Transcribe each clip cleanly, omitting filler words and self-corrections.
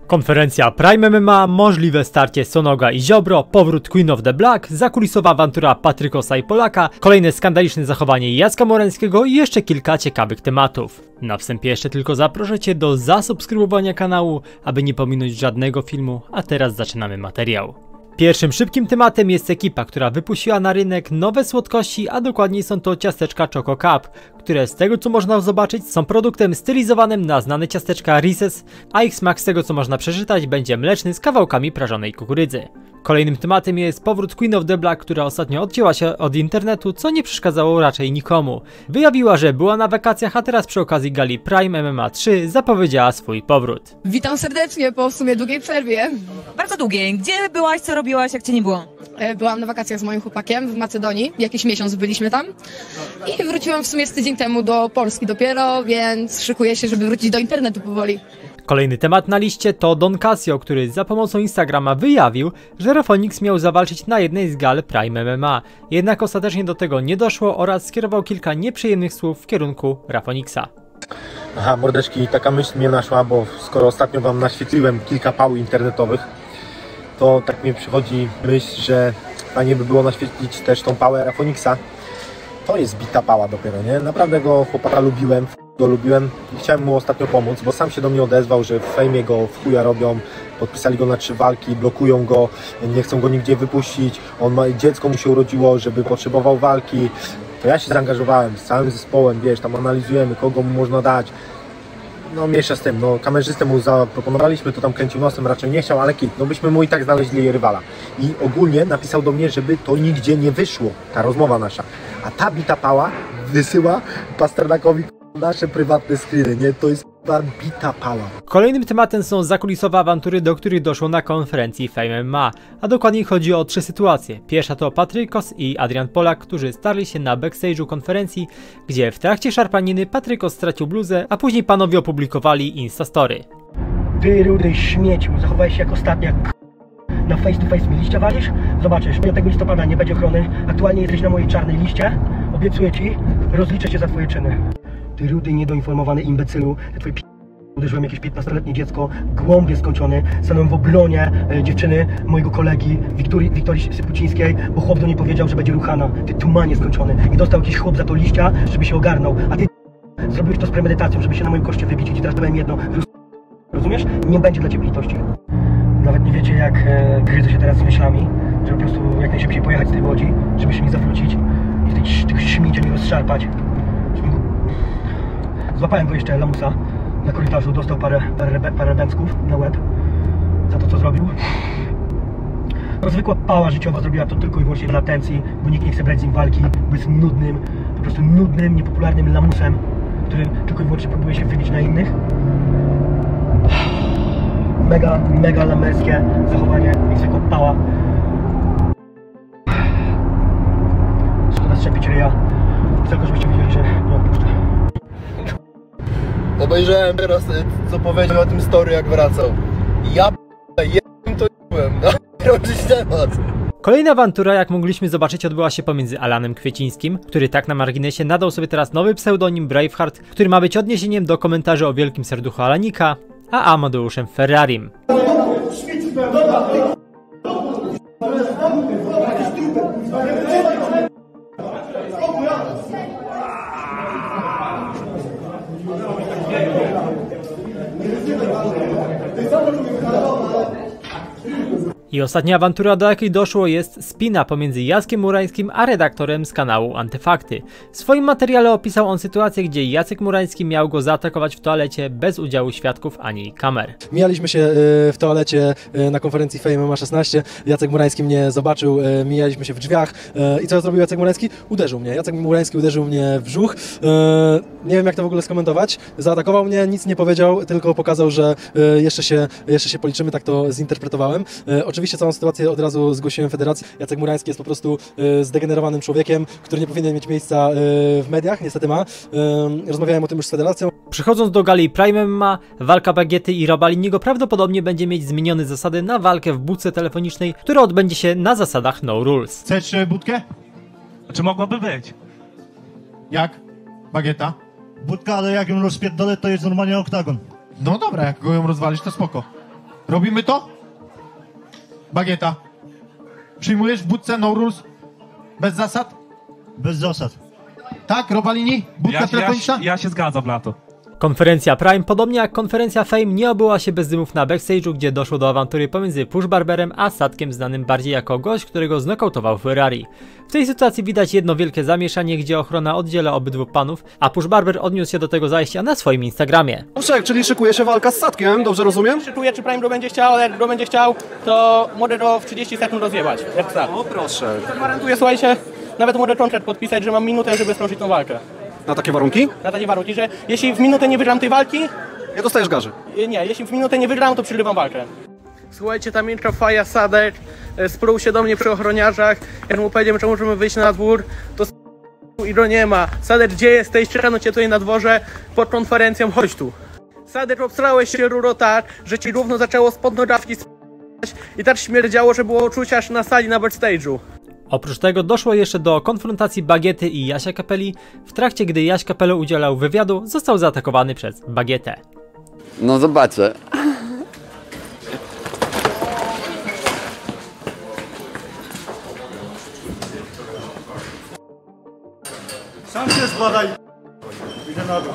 Konferencja Prime MMA, możliwe starcie Sonoga i Ziobro, powrót Queen of the Black, zakulisowa awantura Patrykosa i Polaka, kolejne skandaliczne zachowanie Jacka Murańskiego i jeszcze kilka ciekawych tematów. Na wstępie jeszcze tylko zaproszę Cię do zasubskrybowania kanału, aby nie pominąć żadnego filmu, a teraz zaczynamy materiał. Pierwszym szybkim tematem jest ekipa, która wypuściła na rynek nowe słodkości, a dokładniej są to ciasteczka Choco Cup, które z tego co można zobaczyć są produktem stylizowanym na znane ciasteczka Reese's, a ich smak z tego co można przeczytać będzie mleczny z kawałkami prażonej kukurydzy. Kolejnym tematem jest powrót Queen of the Black, która ostatnio odcięła się od internetu, co nie przeszkadzało raczej nikomu. Wyjawiła, że była na wakacjach, a teraz przy okazji gali Prime MMA 3 zapowiedziała swój powrót. Witam serdecznie po w sumie długiej przerwie. Bardzo długiej. Gdzie byłaś, co robiłaś, jak cię nie było? Byłam na wakacjach z moim chłopakiem w Macedonii, jakiś miesiąc byliśmy tam i wróciłam w sumie z tydzień temu do Polski dopiero, więc szykuję się, żeby wrócić do internetu powoli. Kolejny temat na liście to Don Casio, który za pomocą Instagrama wyjawił, że Rafonix miał zawalczyć na jednej z gal Prime MMA, jednak ostatecznie do tego nie doszło oraz skierował kilka nieprzyjemnych słów w kierunku Rafonixa. Aha, mordeczki, taka myśl mnie naszła, bo skoro ostatnio wam naświetliłem kilka pał internetowych, to tak mi przychodzi myśl, że fajnie by było naświetlić też tą pałę Rafonixa. To jest bita pała dopiero, nie? Naprawdę go chłopaka lubiłem, i chciałem mu ostatnio pomóc, bo sam się do mnie odezwał, że w fejmie go w chuja robią, podpisali go na 3 walki, blokują go, nie chcą go nigdzie wypuścić, dziecko mu się urodziło, żeby potrzebował walki. To ja się zaangażowałem z całym zespołem, wiesz, tam analizujemy, kogo mu można dać. No mniejsza z tym, no kamerzystę mu zaproponowaliśmy, to tam kręcił nosem, raczej nie chciał, ale no byśmy mu i tak znaleźli rywala. I ogólnie napisał do mnie, żeby to nigdzie nie wyszło, ta rozmowa nasza. A ta bita pała wysyła Pasternakowi nasze prywatne screeny, nie? To jest bita pała. Kolejnym tematem są zakulisowe awantury, do których doszło na konferencji Fame MMA, a dokładniej chodzi o 3 sytuacje. Pierwsza to Patrykos i Adrian Polak, którzy starli się na backstage'u konferencji, gdzie w trakcie szarpaniny Patrykos stracił bluzę, a później panowie opublikowali Instastory. Ty rudy śmieciu, zachowałeś się jak ostatnia na face to face mi liścia walisz? Zobaczysz, 5 listopada nie będzie ochrony, aktualnie jesteś na mojej czarnej liście, obiecuję ci, rozliczę się za twoje czyny. Ty rudy niedoinformowany imbecylu, twoje uderzyłem jakieś 15-letnie dziecko, głąbie skończony, stanąłem w obronie dziewczyny mojego kolegi Wiktorii Sypucińskiej, bo chłop do niej powiedział, że będzie ruchana. Ty tumanie skończony i dostał jakiś chłop za to liścia, żeby się ogarnął, a ty zrobiłeś to z premedytacją, żeby się na moim koszcie wybić i ci teraz powiem jedno, rozumiesz? Nie będzie dla ciebie litości. Nawet nie wiecie jak gryzę się teraz z myślami, żeby po prostu jak najszybciej pojechać z tej łodzi, żeby się nie zawrócić i tych śmiecie nie rozszarpać. Złapałem go jeszcze lamusa na korytarzu, dostał parę bęcków na łeb za to co zrobił. No, zwykła pała życiowa, zrobiła to tylko i wyłącznie dla atencji, bo nikt nie chce brać z nim walki, bo jest nudnym, po prostu nudnym, niepopularnym lamusem, który tylko i wyłącznie próbuje się wybić na innych. Mega lamerskie zachowanie, jak zwykła pała. Szkoda strzepić ryja, tylko żebyście wiedzieli, że nie odpuszczę. Obejrzałem teraz, co powiedział o tym story, jak wracał. Ja to byłem, no robić temat. Kolejna awantura, jak mogliśmy zobaczyć, odbyła się pomiędzy Alanem Kwiecińskim, który tak na marginesie nadał sobie teraz nowy pseudonim Braveheart, który ma być odniesieniem do komentarzy o wielkim serduchu Alanika, a Amadeuszem Ferrarim. I ostatnia awantura, do jakiej doszło, jest spina pomiędzy Jackiem Murańskim a redaktorem z kanału Antyfakty. W swoim materiale opisał on sytuację, gdzie Jacek Murański miał go zaatakować w toalecie bez udziału świadków ani kamer. Mijaliśmy się w toalecie na konferencji Fame MMA 16, Jacek Murański mnie zobaczył, mijaliśmy się w drzwiach i co zrobił Jacek Murański? Uderzył mnie. Jacek Murański uderzył mnie w brzuch. Nie wiem jak to w ogóle skomentować. Zaatakował mnie, nic nie powiedział, tylko pokazał, że jeszcze się policzymy, tak to zinterpretowałem. Oczywiście całą sytuację od razu zgłosiłem federacji. Jacek Murański jest po prostu zdegenerowanym człowiekiem, który nie powinien mieć miejsca w mediach, niestety ma. Rozmawiałem o tym już z federacją. Przechodząc do gali Prime MMA, walka Bagiety i Robaliniego prawdopodobnie będzie mieć zmienione zasady na walkę w budce telefonicznej, która odbędzie się na zasadach no rules. Chcesz budkę? Czy mogłaby być? Jak? Bagieta? Budka, ale jak ją rozpierdolę, to jest normalnie oktagon. No dobra, jak go ją rozwalisz, to spoko. Robimy to? Bagieta. Przyjmujesz w budce no rules? Bez zasad? Bez zasad. Tak, Robalini? Budka telefoniczna? Ja się zgadzam na to. Konferencja Prime, podobnie jak konferencja Fame, nie obyła się bez dymów na backstage'u, gdzie doszło do awantury pomiędzy Push Barberem a Sadkiem, znanym bardziej jako gość, którego znokautował Ferrari. W tej sytuacji widać jedno wielkie zamieszanie, gdzie ochrona oddziela obydwu panów, a Push Barber odniósł się do tego zajścia na swoim Instagramie. Czyli szykuje się walka z Sadkiem, dobrze rozumiem? Szykuję, czy Prime go będzie chciał, ale jak go będzie chciał, to mogę go w 30 sekund rozjebać. Jak tak. O proszę. Gwarantuję, słuchajcie, nawet mogę kontrakt podpisać, że mam minutę, żeby skończyć tą walkę. Na takie warunki? Na takie warunki, że jeśli w minutę nie wygram tej walki... Nie dostajesz garzy. Nie, jeśli w minutę nie wygram, to przerywam walkę. Słuchajcie, ta Milka Faja Sadek sprół się do mnie przy ochroniarzach. Jak mu powiedziałem, że możemy wyjść na dwór, to i go nie ma. Sadek, gdzie jesteś? Czekano cię tutaj na dworze pod konferencją, chodź tu. Sadek, obstrałeś się ruro tak, że ci równo zaczęło spod nogawki sp***ać i tak śmierdziało, że było czuć aż na sali na backstage'u. Oprócz tego doszło jeszcze do konfrontacji Bagiety i Jasia Kapeli. W trakcie, gdy Jaś Kapela udzielał wywiadu, został zaatakowany przez Bagietę. No zobaczę. Sam się zbadaj. Idę na dół.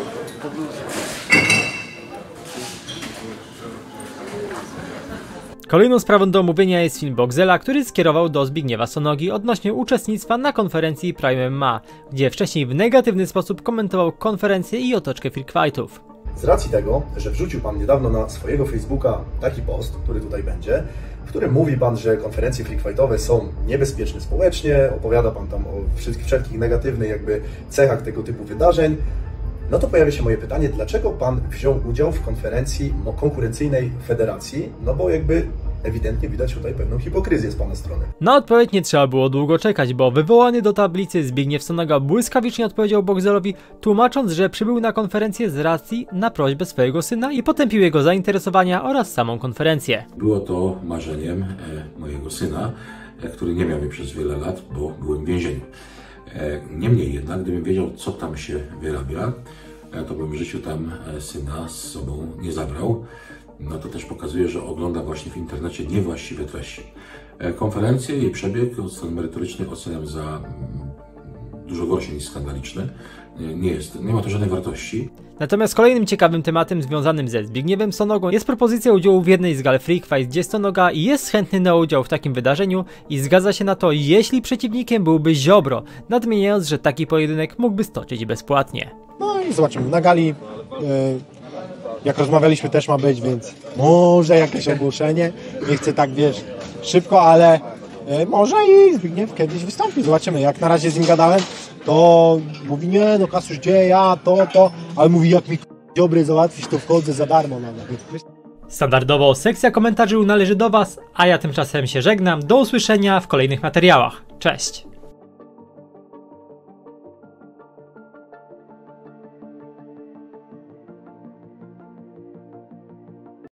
Kolejną sprawą do omówienia jest film Boxela, który skierował do Zbigniewa Sonogi odnośnie uczestnictwa na konferencji Prime MMA, gdzie wcześniej w negatywny sposób komentował konferencję i otoczkę freak fightów. Z racji tego, że wrzucił Pan niedawno na swojego Facebooka taki post, który tutaj będzie, w którym mówi Pan, że konferencje freak fightowe są niebezpieczne społecznie, opowiada Pan tam o wszelkich negatywnych cechach tego typu wydarzeń, no to pojawia się moje pytanie, dlaczego Pan wziął udział w konferencji konkurencyjnej federacji, no bo ewidentnie widać tutaj pewną hipokryzję z Pana strony. Na odpowiedź nie trzeba było długo czekać, bo wywołany do tablicy Zbigniew Sonoga błyskawicznie odpowiedział Boxelowi, tłumacząc, że przybył na konferencję z racji na prośbę swojego syna i potępił jego zainteresowania oraz samą konferencję. Było to marzeniem mojego syna, który nie miał mnie przez wiele lat, bo byłem w więzieniu. Niemniej jednak, gdybym wiedział, co tam się wyrabia, to bym w życiu tam syna z sobą nie zabrał. No to też pokazuje, że ogląda właśnie w internecie niewłaściwe treści. Konferencję, jej przebieg od strony merytorycznej oceniam za dużo gorszy niż skandaliczny. Nie ma to żadnej wartości. Natomiast kolejnym ciekawym tematem związanym ze Zbigniewem Sonogą jest propozycja udziału w jednej z gal Freak Fight, gdzie Sonoga jest chętny na udział w takim wydarzeniu i zgadza się na to, jeśli przeciwnikiem byłby Ziobro, nadmieniając, że taki pojedynek mógłby stoczyć bezpłatnie. No i zobaczymy, na gali jak rozmawialiśmy też ma być, więc może jakieś ogłoszenie, nie chcę tak szybko, ale może i Zbigniew kiedyś wystąpi, zobaczymy. Jak na razie z nim gadałem, to mówi, nie no Kasiusz, gdzie ja, to, ale mówi, jak mi Ziobry załatwić, to wchodzę za darmo nawet. Standardowo sekcja komentarzy należy do Was, a ja tymczasem się żegnam, do usłyszenia w kolejnych materiałach. Cześć!